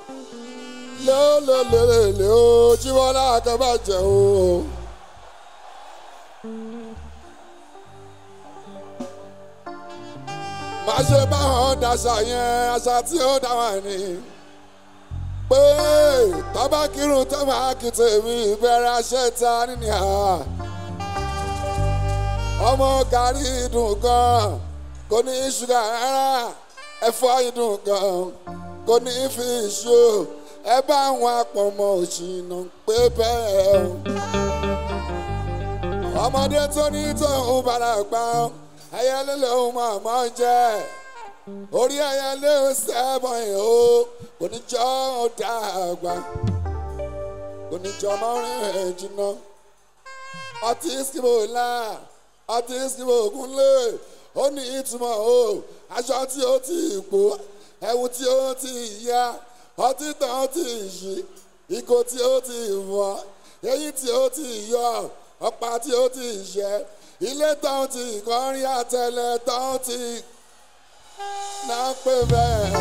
lélelélele o Jíbọ́lá akẹ́bàjẹ́ o. má ṣe báwọn daṣà yẹn àṣà tí ó dá wà ní. pé tọ́ba kírun tó máa kí tèmi ìbẹ̀rẹ̀ aṣẹ́ta nínú àá. ọmọ gàrí dùn gan kò ní ṣúgà rárá ẹ̀fọ́ ìdùn gan kò ní fi ṣó ẹ bá àwọn apọ̀mọ́ òṣìnà pé bẹ́ẹ̀ o. ọmọdé tó ní tóun bára gbà ẹyẹlé lòun máa jẹ orí ẹyẹlé sẹ́bọ̀n yìí o kò ní jọ dàgbà kò ní jọ mọ́rin jìnnà ọtí síbò ńlá ọtí síbò gúnlé ó ní ìtumọ̀ o aṣọ tí ó ti pò ẹ̀wù tí ó ti yá ọtí tán ti yí ìgò tí ó ti wọ̀ eyín tí ó ti yọ ọ̀pá tí ó ti yẹ ilé tán ti kọrin àtẹlẹ tán ti náà pé bẹ́ẹ̀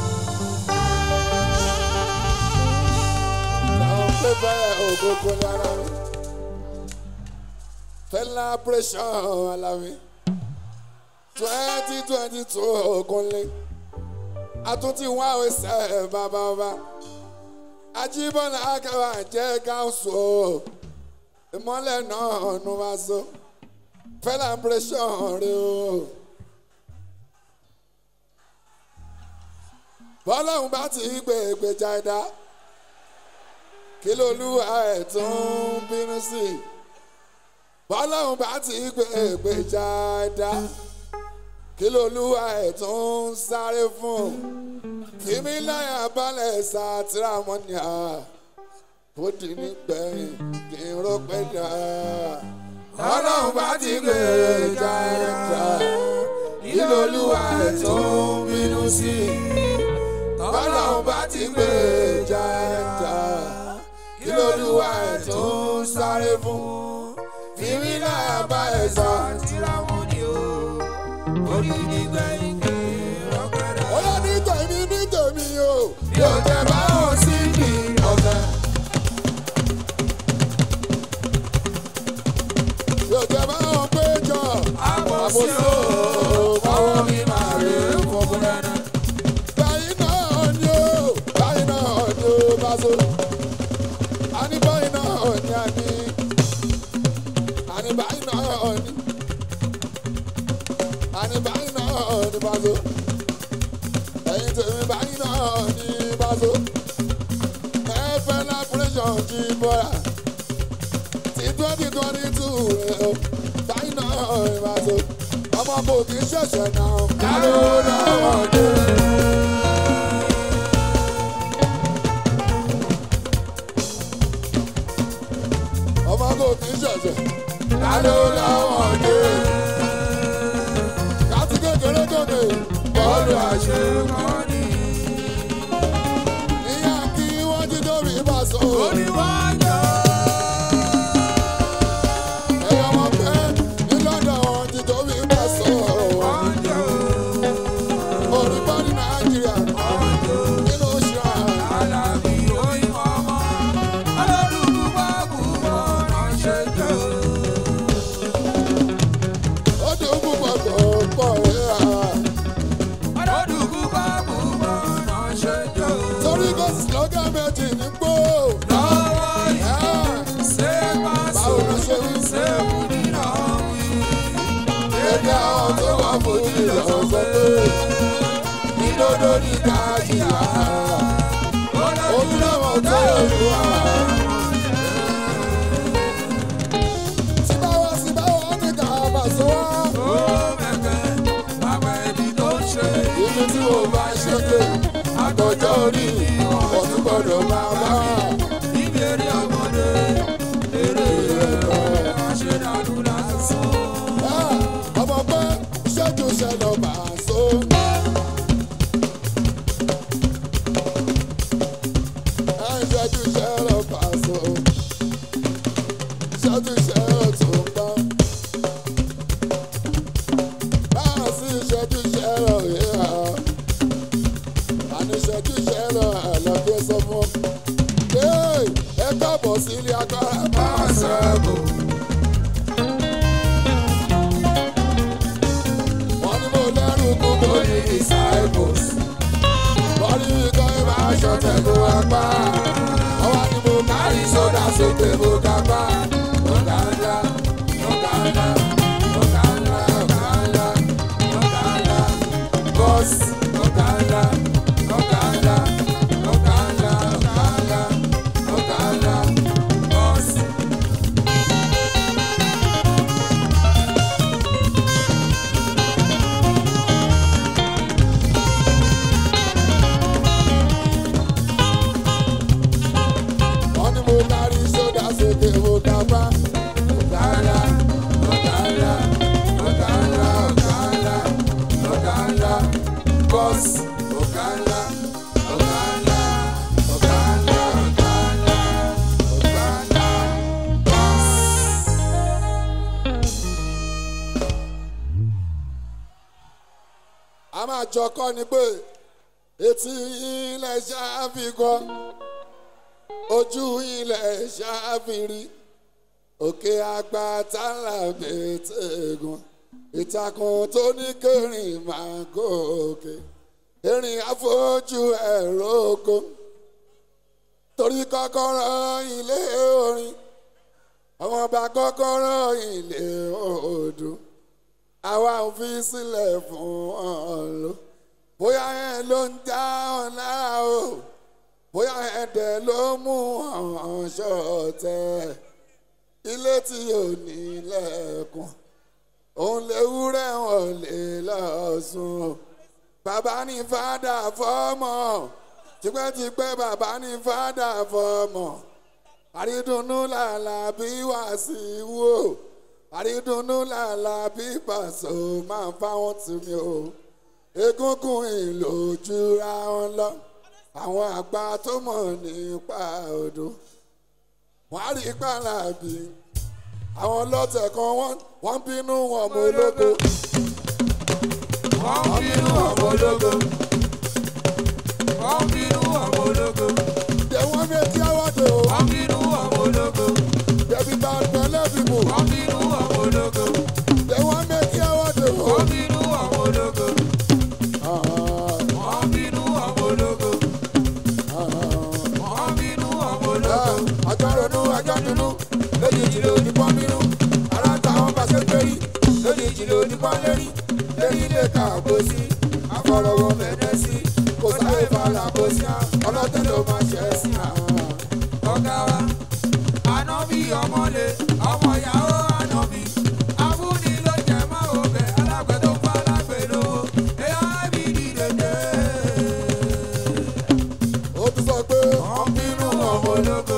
náà pé bẹ́ẹ̀ ògógó lára mi FELABRATION alámi 2022 ògúnlé àtúntì wá ẹsẹ̀ bàbá Ajíbọ́lá akẹ́wà jẹ́ gáúsù ìmọ́lẹ̀ náà nù wá so FELABRATION rẹ o. bọ́lọ́hún bá ti gbé ìgbèjà ẹ̀dá kí lolúwa ẹ̀ tún bínú sí. bọ́lọ́hún bá ti gbé ìgbèjà ẹ̀dá kí lolúwa ẹ̀ tún sáré fún. fìmí láyà balẹ̀ sátìrà mọ́nìyà ó di nígbẹ̀yìn kí n rò pé dà. bọ́lọ́hún bá ti gbé ìgbèjà ẹ̀dá kí lolúwa ẹ̀ tún bínú sí. bọ́lọ́hún bá ti gbé ìjà ẹ̀dá kí lolúwa ẹ̀ tún sáré fún. fìmí láyà bá ẹ̀ sátìrà mọ́nìyà ó di nígbẹ̀yìn kí n rò pé dà. ó yẹ ní tèmi o bí o tẹ bá wọn sí ní ọ̀fẹ́. bí o tẹ bá wọn péjọ àbòsí o báwo mi máa rè é fọwọ́ dáná. báyìí náà ni o bá so. àní báyìí náà ni àní báyìí náà ni àní báyìí náà ni bá so. ẹ̀yin tèmi báyìí náà ni bá so. FELABRATION jí bọ́ra ti 2022 rẹ̀ o báyìí náà ni bá so. ọmọ kò kì í ṣẹ̀ṣẹ̀ náà káló náà dé. ọmọ kò kì í ṣẹ̀ṣẹ̀ káló náà dé. káti kékeré gòkè bọ́ọ̀lù àṣekọ́ni. ìyá kí wọ́n jí tóbi bá so. oníwájú. ẹ̀yọ́ ọmọ pẹ́ ní London wọ́n jí tóbi bá so. òrùbọ́ ní Nàìjíríà nínú ṣíà. alábí oyin ọmọ aládùúgbò bá kú bọ́ọ̀nà ṣe jẹ́. ó dùn púpọ̀ tó pọ̀ rẹ̀ á. torí kò sí lọ́gà méjì ní gbó. lọ́wọ́ yìí ṣé báwo ló ṣe wí. ṣé wúni náà wí. èdè àwọn tó wà fojú lọ sọ pé ìdodo ní káàdì wá. ojú làwọn tó lù wá. síbáwá ní ká bá sọ wá. ó mẹ́kẹ́ àwọn ẹbí tó ń ṣe. ibi tí mo bá ṣe dé àtọ̀jọ́ orí ọ̀tún gbọ́dọ̀ máa bá. ìbéèrè ọmọdé èrè ẹ̀rọ àṣẹdàlú lásán. ọmọ pé ìṣẹ́jú ṣẹlẹ̀ bá a so. ìṣẹ́jú ṣẹlẹ̀ bá a so. ìṣẹ́jú ṣẹlẹ̀ tó ń bá. báà sí ìṣẹ́jú ṣẹlẹ̀ yìí hàn. ìṣẹ́jú ṣẹlẹ̀ àlọ́dé káàbọ̀ sílé agbára máa ṣẹ́gun. wọ́n ní mo lẹ́rù kúkú ní disciples. wọ́n ní ikọ̀ ìmọ̀ aṣọ tẹ̀lé apá. ọwọ́ ni mo kárí sódà sókè mo kápá. ọ̀gá ńlá, ọ̀gá ńlá, ọ̀gá ńlá, ọ̀gá ńlá, ọ̀gá ńlá, bọ́ọ̀sì, ọ̀gá ńlá, ọ̀gá ńlá, ọ̀gá ńlá, ọ̀gá ńlá, ọ̀gá ńlá, bọ́ọ̀sì. wọ́n ní mo kárí sódà sókè mo kápá. ọ̀gá ńlá, ọ̀gá ńlá, ọ̀gá ńlá, ọ̀gá ńlá, ọ̀gá ńlá, bọ́ọ̀sì, ọ̀gá ńlá, ọ̀gá ńlá, ọ̀gá ńlá, ọ̀gá ńlá, ọ̀gá ńlá, bọ́ọ̀sì. a máa jọ kọ́ ni pé etí ilẹ̀ ṣáfìkọ́ ojú ilẹ̀ ṣáfìrí òkè àgbà tálà bẹ̀tẹ̀gùn ìtàkùn tó ní kẹrin máa gòkè erin àfojú ẹ̀rọ oko torí kọ́kọ́rọ́ ilé orin àwọn ọba kọ́kọ́rọ́ ilé odò àwa ò fi sílẹ̀ fún wọn lò bóyá ẹ ló ń já ọ lára o bóyá ẹ̀dẹ̀ ló mú ọ̀hún ṣọ̀tẹ̀ ilé tí ò ní lẹ́kùn òun léwúrẹ́ wọn lè lọ sùn bàbá ní fàdà fọ́mọ tipẹ́tipẹ́ bàbá ní fàdà fọ́mọ àrídùnnú làlà bí Wàsíù àrídùnnú làlà bí Pàṣọ máa ń fáwọn tì mí o egungun ìlòjúra wọn lọ àwọn àgbà tó mọ̀ nípa odò wọ́n á rí pàlàbí àwọn ọlọ́tẹ̀ kan wọ́n bínú ọmọ ológo wọ́n bínú ọmọ ológo wọ́n bínú ọmọ ológo they wan make you awọ́dọ̀ wọ́n bínú ọmọ ológo debi bá pẹ̀lẹ́ bíbù wọ́n bínú ọmọ ológo they wan make you awọ́dọ̀ wọ́n bínú ọmọ ológo wọ́n bínú ọmọ ológo wọ́n bínú ọmọ ológo àjọrònú àjọdúnú lójijì ló ní pọ́n bínú ara táwọn bá ṣe pérí lójijì ló ní pọ́n lérí lérí lè ka àgbo sí àfọ̀rọ̀wọ̀ mẹ́rẹ́ sí kò sáré falà kò sí ọlọ́tẹ̀ ló máa ṣe é sí ọ̀gá wa ànábì ọmọlé ọmọ ìyàwó ànábì abúni ló jẹ mọ́ òbẹ̀ alágbẹ̀ tó pa alágbẹ̀ lówó ẹ̀yà ẹ̀bí dìde. ó tún sọ pé wọ́n bínú ọmọ ológo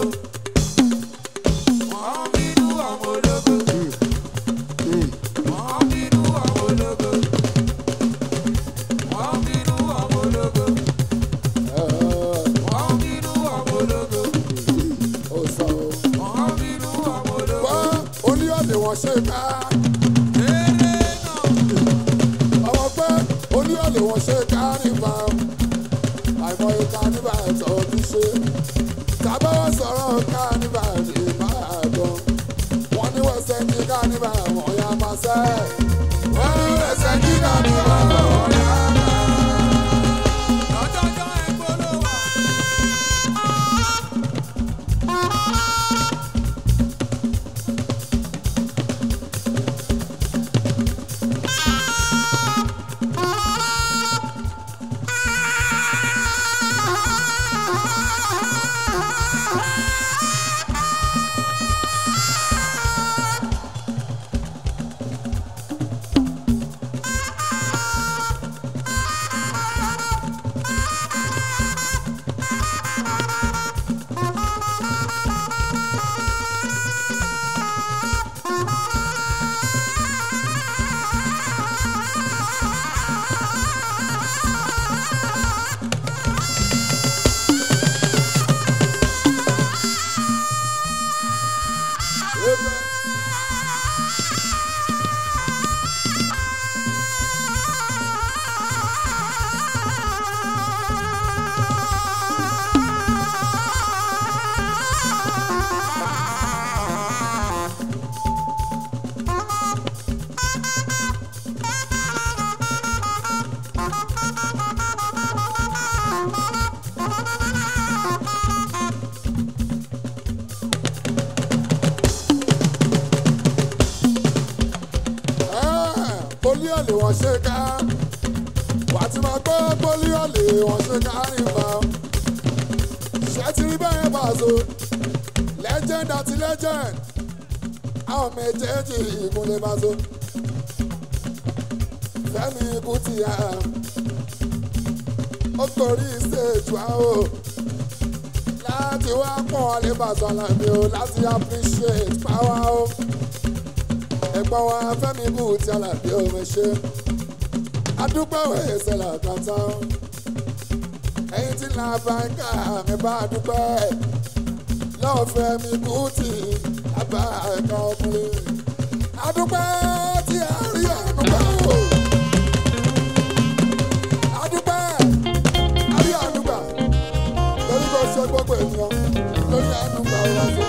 wọ́n bínú ọmọ ológo wọ́n bínú ọmọ ológo wọ́n bínú ọmọ ológo wọ́n bínú ọmọ ológo ó sọ wọ́n bínú ọmọ ológo. wọ́n oníyọ̀lẹ̀ wọ́n ṣe ká ọmọ pé oníyọ̀lẹ̀ wọ́n ṣe ká nípa àìmọye ká nípa ẹ̀tọ́ ti ṣe tàbí wọ́n sọ̀rọ̀ ká nípa ìbá àgbọn wọ́n ní wẹ́sẹ̀ ní ká nípa àwọn ọ̀yà máa sẹ́ wọ́n ní wẹ́sẹ̀ ní ká nípa àwọn ọ̀yà máa. lọ́jọ́jọ́ ẹ̀kọ́ ló wà. wọ́n ṣe ká wà á ti máa gbọ́ pólíọ̀lì wọ́n ṣe ká nípa ṣé ti rí bẹ́ẹ̀ Paso legend àti legend àwọn méjèèjì ìgúnlẹ̀ Paso Fẹ́mi Kútì ó torí stage wa o láti wá pọ̀ lè Paso Àlàbí o láti appreciate power o ẹ̀gbọ́n wa Fẹ́mi Kútì Àlàbí o mi ṣe adúpẹ́ òye ìṣẹ̀lẹ̀ àkàtà ẹ̀yin tí là bá ń kà mí bá dúpẹ́ lọ́wọ́ Fẹ́mi Kútì àbá ẹ̀ka ọkùnrin adúpẹ́ tí a rí àdúgbò adúpẹ́ a rí àdúgbà lórí kò ṣe gbogbo ènìyàn lórí àdúgbà ọ̀rọ̀ ṣe.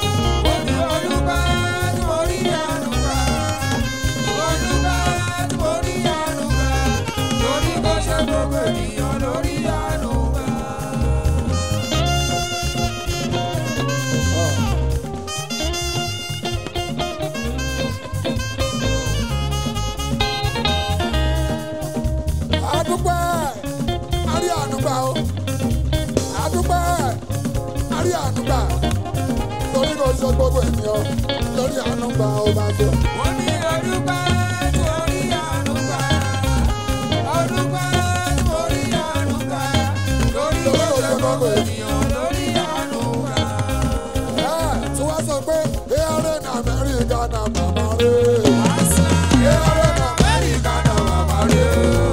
Sọ gbogbo ènìyàn lórí àánú gba ọba tó. Wọ́n ní ọdúnpá torí àánú gbà. Ọdúnpá torí àánú gbà. Lórí gbogbo ènìyàn lórí àánú gbà. Tí wọ́n sọ pé ARN Amẹ́ríkà na màmá rẹ̀. ARN Amẹ́ríkà na màmá rẹ̀.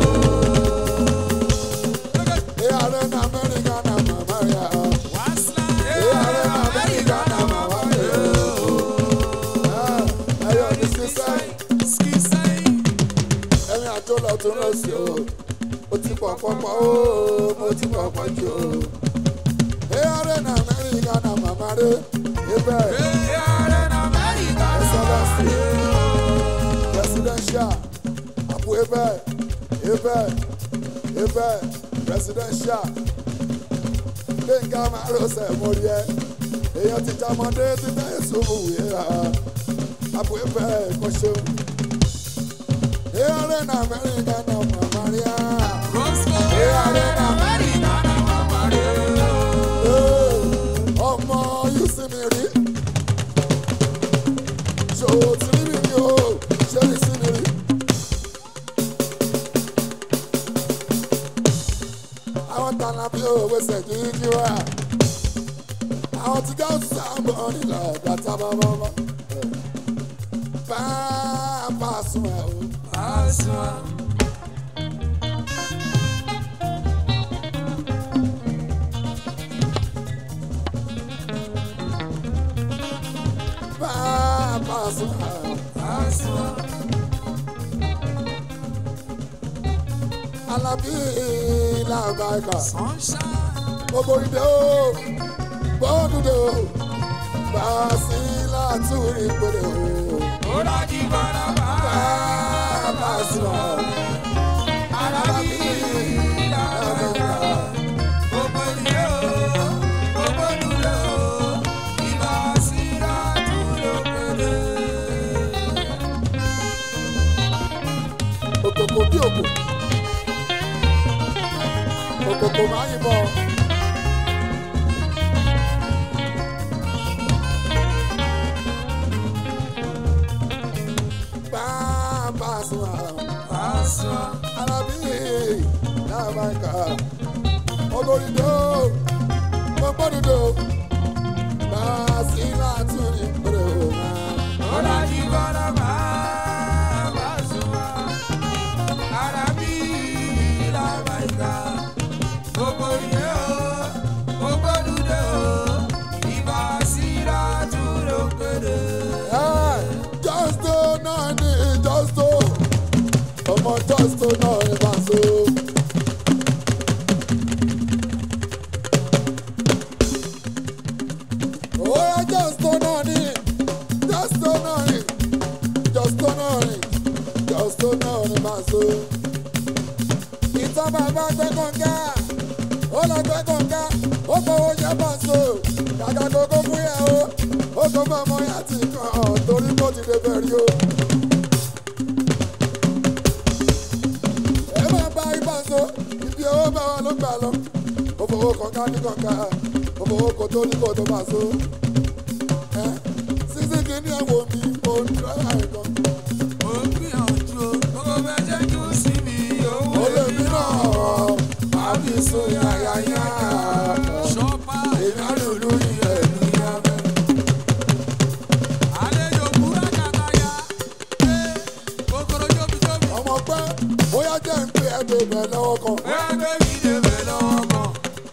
ARN Amẹ́ríkà na màmá rẹ̀. ARN Amẹ́ríkà na màmá rẹ̀. Ẹ̀yin àjọ lọ tún lọ sí o, ó ti pọ̀ pọ̀pọ̀ o, mo ti pọ̀ pọ̀ jù o. ARN Amẹ́ríkà na màmá rẹ̀. Ibẹ̀ ARN Amẹ́ríkà na màmá rẹ̀. Presidential, Abu Ibẹ̀ Presidential. Gbẹ̀ngà máa rọ̀ṣẹ̀ mórí ẹ̀. Èèyàn ti jàmọ́dé títẹ̀ ìṣòwò yẹ̀ra. Abu Ibẹ̀ kọ́ṣọ́. ARN Amẹ́ríkà na màmá rẹ̀. ARN Amẹ́ríkà na màmá rẹ̀. Ọmọ yóò sí mi rí. Ṣòwò tí rí mi ni o, ṣé rí sí mi rí. Àwọn tànà bí òwe ṣèjì kí wá. Àwọn tí ká sábọ̀ nílò gàtà bàbá. Pasuma o. Pasuma. Pasuma. Àlàbí làbàkà. Gbogbo ìdè o, gbọ́dúdè o, Basila túrí péré o. Ó dájú bọ́lá bá. Pasuma. Àlàbí làbàkà. Gbogbo ìdè o, gbogbo ìdè o, Basila túrí péré. Òkòkò bí òkò. Òkòkò máa yìnbọn. Pasuma. Àlàbí làbàkà. Ogorido, gbogbo Basila túrí péré o. Ó dájú bọ́lá bá. Pasuma. Àlàbí làbàkà. Gbogbo ìdè o, gbogbo ìdè o, Basila túrí péré. Justo náà ni Justo. Ọmọ Justo náà ni Paso. Oya Justo náà ni Justo náà ni Justo náà ni Justo náà ni Paso. Ìtàn bàbá gbẹ́ kànga, ó lọ gbẹ́ kànga, ó fowó jẹ́ Paso. Kàkà kókó fún yẹ o, ó kó fún ọmọ yẹn àti kan torí kó ti lè bẹ̀rẹ̀ o. owó kọ̀ọ̀kan ní kọ̀ọ̀kan ọmọ owó kò tó ní kò tó máa so sísí kìíní ẹ̀wọ̀ mi mo ń dúró àìkan. Mo ń gbìyànjú o, gbogbo bẹ́ẹ̀ jẹ́ jù sí mi owó olè mi náà àbí sùn yáyáyá ṣọ́pá èmi á lùlù ilẹ̀ ní abẹ́. àlejò kúrá kàtàyà kòkòrò jóbijóbi. ọmọ pẹ́ bóyá jẹ́ ń pè ẹ́ bèbè lọ́wọ́ kan. bóyá gbèmí débẹ̀ lọ́wọ́ kan.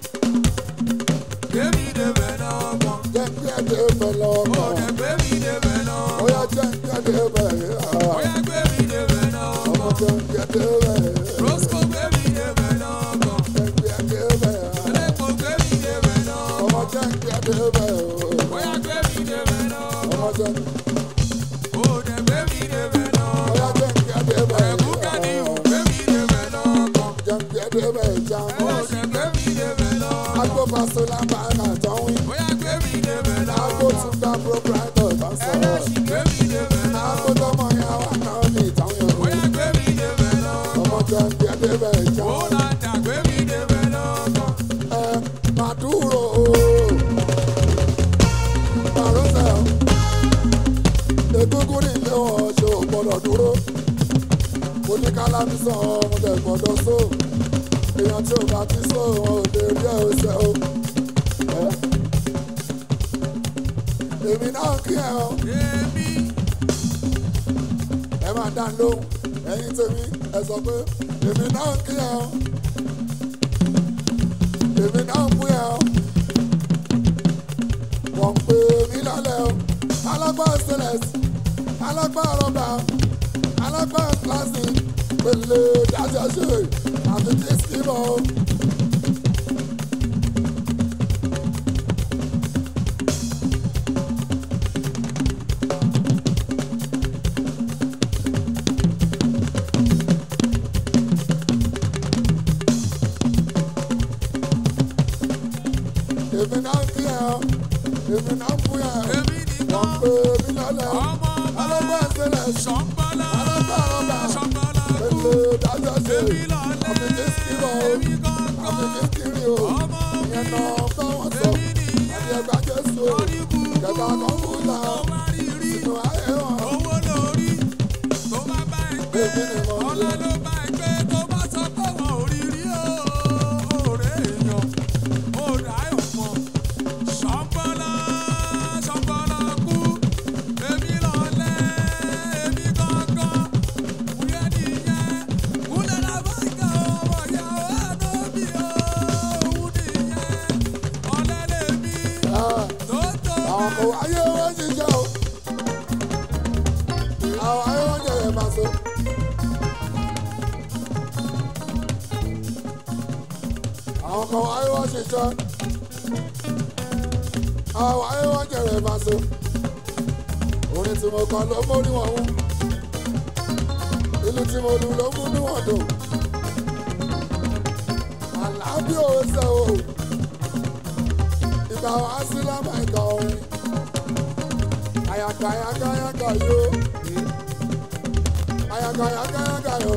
gbèmí débẹ̀ lọ́wọ́ kan. jẹ́ ń pè ẹ́ bèbè lọ́wọ́ ó kan. dẹ̀ gbèmí débẹ̀ lọ́wọ́ kan. bóyá jẹ́ ń pè ẹ́ bèbè bóyá gbèmí débẹ̀ lọ́wọ́ ọmọ kan. jẹ́ ń pè ẹ́ bèbè. Roscoe gbèmí débẹ̀ lọ́wọ́ kan. jẹ́ ń pè ẹ́ bèbè. Elépo gbèmí débẹ̀ lọ́wọ́ ọmọ kan. jẹ́ ń pè ẹ́ bèbè. bóyá gbèmí débẹ̀ lọ́wọ́ kan. ọmọ jẹ́ ó dẹ̀ gbèmí débẹ̀ lọ́wọ́ kan. bóyá jẹ́ ń pè ẹ́ bèbè. ẹ̀kú kẹ́ni ò gbèmí débẹ̀ lọ́wọ́ kan. jẹ́ ń pè ẹ́ bèbè jà ó mọ́. dẹ̀ gbèmí débẹ̀ lọ́wọ́ kan. agbófaso lábàárà tọ́wí. bóyá gbèmí débẹ̀ lọ́wọ́ agbó kan. tún gba proprietor tó ń sọ̀rọ̀. gbèmí débẹ̀ lọ́wọ́ agbó kan. tọmọ yẹn wà náà ní ìtàn yẹn. bóyá gbèmí débẹ̀ lọ́wọ́ kan. ọmọ jẹ́ ń pè ẹ́ bèbè jà ó mọ́. lájà gbèmí débẹ̀ lọ́wọ́ kan. Maduro Barroso egungun ní ilé wọn ṣe ò gbọdọ̀ dúró oníkálámísàn ọmọdé gbọdọ̀ só èèyàn tí ò bá ti só wọn ò lè rí ẹsẹ̀ o èmi náà kí ẹ o èmi ẹ máa dá lóhùn ẹ̀yin tèmi ẹ sọ pé èmi náà kí ẹ o èmi náà ń pín ẹ o wọ́n pè mí lálẹ́ o alágbára stainless alágbára rọ́bà alágbára classic pèlè dájọ́ ṣe àti dísìkì mọ́ o. èmi náà kí ẹ ọ èmi náà ń fún ẹ èmi wọ́n nìkan pè mí lọ́lẹ̀ ọmọ alágbára stainless ṣọ́nbọ́lá alágbára rọ́bà ṣọ́nbọ́lá kú pèlè dájọ́ ṣe èmi àti lọ́lẹ̀ dísìkì mọ́ o èmi àti kankan dísìkì o ọmọ ìyẹn mi náà bá wọn sọ èmi nìyẹn àti ẹgbà Jésù o lórí búburú kẹta kan kú là tó bá rí rí sínú ayé wọn. owó lórí tó bá bá ẹ gbé Èmi ni mo ń ọlá lò. ló bá ẹ gbé tó bá sọ pé wọn ò rí rí o òré èèyàn òré ayọ̀ mọ́ ṣọ́nbọ́lá ṣọ́nbọ́lá kú èmi lọ́lẹ̀ èmi kankan wúyẹ́ nìyẹn kúlẹ̀ náà bá ìkà ọmọ ìyàwó àdóbi òun nìyẹn ọ̀lẹ́ lèmi tó tó àwọn kò ayé wọn ṣiṣẹ́ o àwọn ayé wọn jẹ̀yẹ̀ máa so. àwọn kan ayé wọn ṣiṣẹ́ àwọn ayé wọn jẹ̀yẹ̀ máa so. orin tí mo kọ ló mórí wọn wú ìlú tí mo lù ló mú níwọ̀n dùn. àlàábí ò ṣe o ìgbà wá sí lámà ìgbà orin ayagayagayaga yo ayagayagayaga yo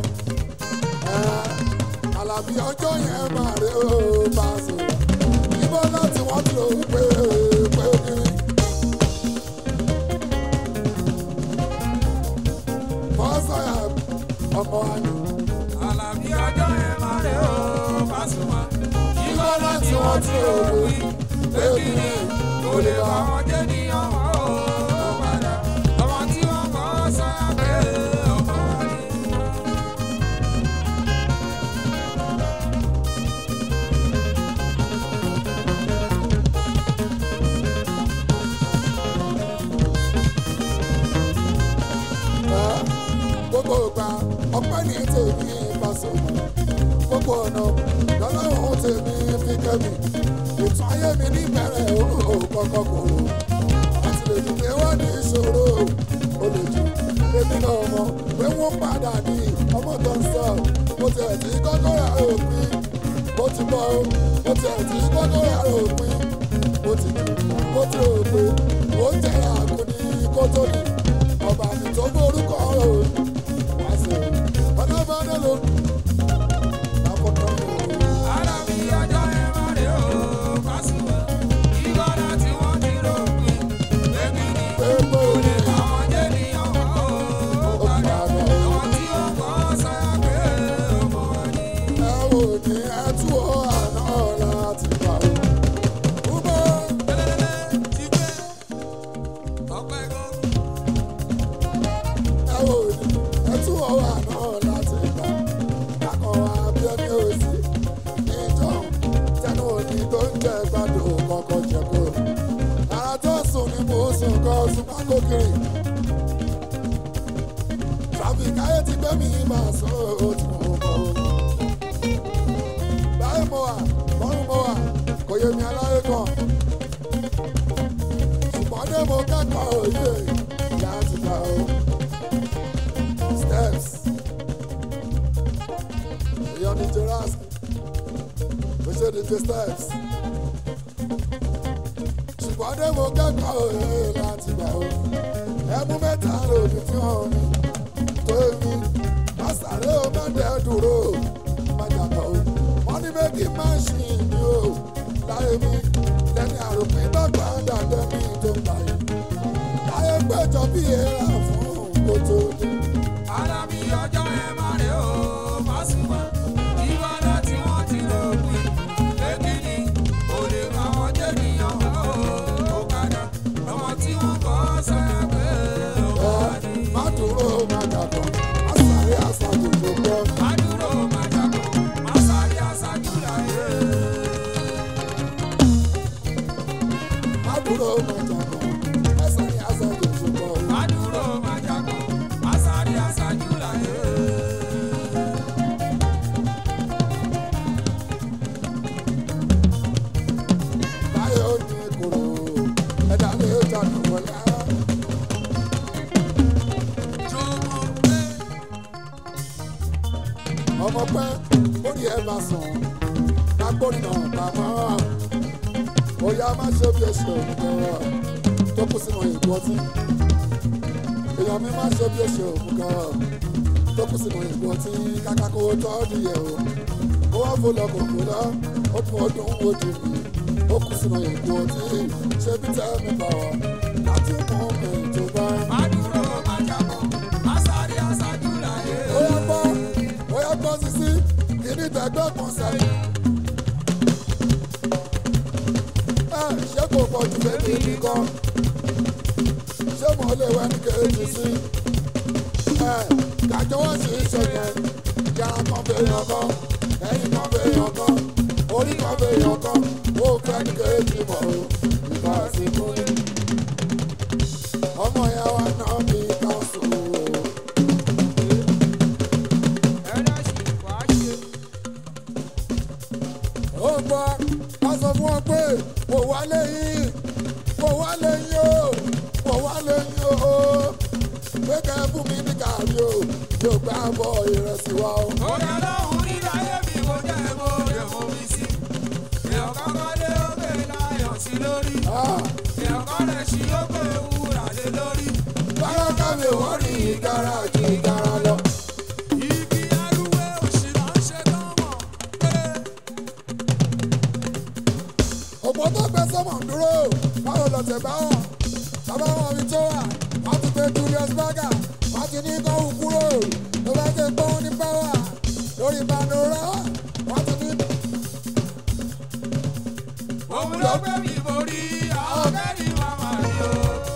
Àlàbí ọjọ́ yẹn máa rí o bá a sọ ibo láti wọ́n ti lò ó pé kiri. fọ́sọ̀yà ọmọ àná Àlàbí ọjọ́ yẹn máa rẹ̀ ó Pasuma. ibo láti wọ́n ti lò ó pé kiri. Kò lè bá wọn jẹ́ ní ọmọ ó padà. Ọmọ tí wọ́n kọ́ sọ́yà pé ọmọ wa ni. gbogbo ìgbà ọpẹ́ ní tèmi Pasuma gbogbo ọ̀nà lọ́lọ́run tèmi fi kẹ́mi ìtàn ayé mi níbẹ̀rẹ̀ ó kọ́kọ́ kòrò àti lè dùn pé wọ́n ní ìṣòro ó lè jù èmi náà mọ̀ pé wọ́n padà ní ọmọ tó ń sọ mo ti ẹ̀ tí kọ́kọ́ rà òpin mo ti bọ̀ ó mo ti ẹ̀ tí kọ́kọ́ rà òpin mo ti rò pé ó jẹ́ àkúni kó tó ní ọba mi tó borúkọ o àṣẹ ọlọ́mọdé ló lákòókò o. Àlàbí ọjọ́ yẹn máa rẹ̀ ó Kirikiri. Traffic ayé ti gbé mi máa sọ òtún ọkọ̀. Báyìí mo wà, bọ́rùn mo wà, kò yé mi aláyé kan. Ṣùgbọ́n dé mo kẹ́kọ̀ọ́ òye ìyá ti gbà ó. Steps. Èèyàn ní Joras. Mo ṣe DJ Steps. Ṣùgbọ́n dé mo kẹ́kọ̀ọ́ òye láti gbà ó. Ẹmú mẹ́ta lòdì tí wọ́n mi. Tóyí, Màsàré o má dẹ́ dúró. Má jàpọ̀ o. Wọ́n ní méjì máa ń ṣì ní o. Láyé mi, lẹ́ni àròpin dọ́gba dàdé mi tó ń gbà yìí. Láyé péjọ bí èèrà fún kótó dé. Ara mi ọjọ́ ẹ máa rè ó, Pasuma. Ìwà láti wọ́n ti rògbìn. Lẹ́kìnní, kò lè bá wọn jẹ́ níyàn ọ̀kadà. Ọmọ tí wọ́n kọ́ sẹ́gbẹ́ ọ̀kadì. Má dúró má jàpọ̀, Màsàré àṣàjò gbogbo. Má dúró má jàpọ̀, má sáré aṣáájú láyé. Má dúró má jàpọ̀, Màsàré àṣàjò gbogbo. Má dúró má jàpọ̀, má sáré aṣáájú láyé. Báyọ̀ ó ní kòrò, ẹ̀dá lè jàdù wọlé. Ọmọ pẹ́ orí ẹ bá sùn lágbórí náà pamọ́. Oya má ṣe bí èṣù òmùgọ̀ tó kú sínú ìlú ọtí. Èèyàn mi má ṣe bí èṣù òmùgọ̀ tó kú sínú ìlú ọtí. Kàkà kó tọ́ díẹ̀ o. Ó wá fò lọ kò fò lọ, ó dùn ó dì mí. Ó kú sínú ìlú ọtí. Ṣé bí tẹ́ mi bọ̀ láti mú mi tó bá. Má dúró má jàpọ̀, má sáré aṣáájú láyé. Oya gbọ́ sisi, kìíní tẹ̀gbẹ́ kan sẹ́yìn. Ṣé kò pọ̀ jù bébí nìkan? Ṣé mo lè wẹ́ ní kejì sí? Kàjọ wọ́n sì ń ṣẹlẹ̀. Yàrá kan fèèyàn kan, ẹ̀yìn kan fèèyàn kan, orí kan fèèyàn kan. Ó fẹ́ ní kejì mọ̀ o, ìbá sí kúrú. Ọmọ ìyá wa náà ní káńsù o. Ó gbọ́, a sọ fún ọ pé kò wá lẹ́yìn o, kò wá lẹ́yìn o. Pé kẹ́ ẹ fún mi ní gàrí o, yóò gbá bọ̀ ìrẹsì wa o. Ọ̀rẹ́ lọ́hùn ní láyé mi kò jẹ́ mo lè mú mi sí. Èèyàn kọ́kọ́ lé òkè láyọ̀ sí lórí. Èèyàn kọ́ lè ṣí òkè wúrà lé lórí. Báyọ̀ kámi wọ́n rí ìgárá ju ìgárá lọ. Igi arúgbó òṣì ló ń ṣe tán mọ̀ pé. Òpó tó gbé sọ́mọ̀ ń dúró, báwo lọ tẹ̀ bá wọn? Bàbá wọn mi tó wà, wọ́n ti pe Julius Berger, wọ́n ti ní kọ́ òun kúrò. Ló bá ti gbóhùn ní pẹ́wà lórí Pandora, wọ́n ti ní. Òun ló gbé mi borí, àwọn kẹ́rì màmá rí o.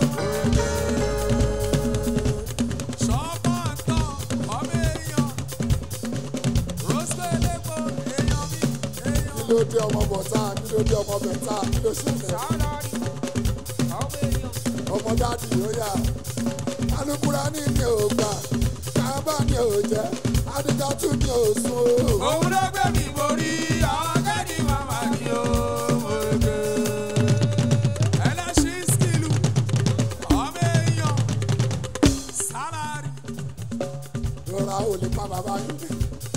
Ṣọ́pọ̀ ń tán, ọmọ èèyàn. Roscoe lẹ́kọ̀ọ́, èèyàn mi, èèyàn. Kí ló dé ọmọ bọ̀tá? Kí ló dé ọmọ bẹ̀tá? Kí ló ṣẹlẹ̀? Sálárì, ọmọ èèyàn. Ọmọ dáàdì ó yà. Alukura ní mi ò gbà, Kábà ní ò jẹ́, Adija tún ní ò sùn o. Òun ló gbé mi borí, àwọn kẹ́rì màmá rí o. Ẹlẹ́ṣin skìlù, ọmọ èèyàn. Sálárì. Rọra ò lè pa bàbá yìí.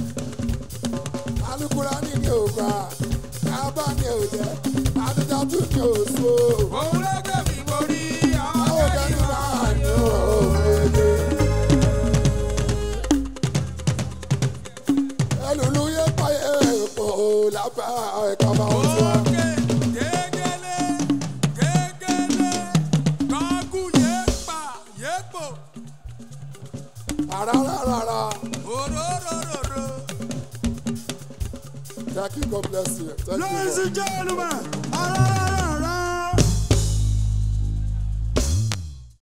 Alukura ní mi ò gbà, Kábà ní ò jẹ́, Adija tún ní ò sùn o. Òun ló gbé mi borí, àwọn Àwọn kẹ́rì kẹ́ni màmá máa rí ní o. òwe. Ẹlùlú yẹ payẹ èpò lábẹ́ ẹ̀ka máa ń sọ. Òkè gégélé, gégélé, gọ́gù yépa, yépo, Rárá. òróróróró. Thank you, God bless you. Thank you. Ladies and gentlemen,